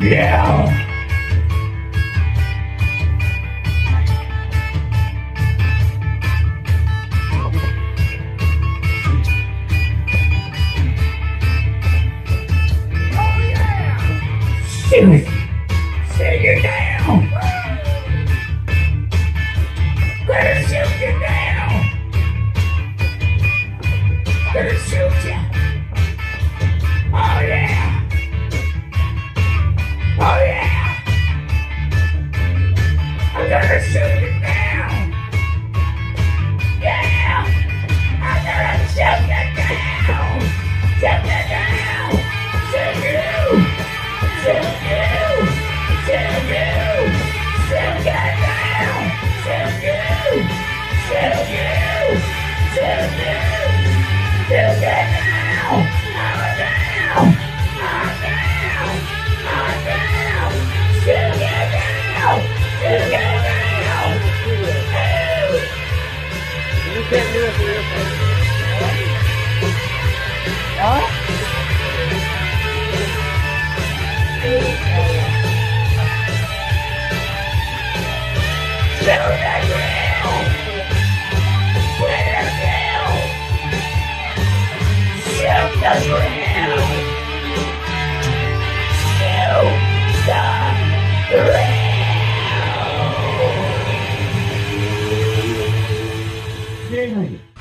Yeah. Shoot. Shoot you down. Gonna shoot you down. Gonna shoot you. Oh yeah. Oh yeah. I'm gonna shoot you down. Yeah. I'm gonna shoot you down. Shoot you down. Shoot you. Shoot you. Shoot you. Shoot you down. Shoot you. Shoot you. Shoot you. Shoot you down. Oh down. Oh down. Oh down. Shoot you down. Shoot you down. You can't do it for yourself. Huh? Shoot the ground. Let her down. Shoot the ground. Shoot the ground.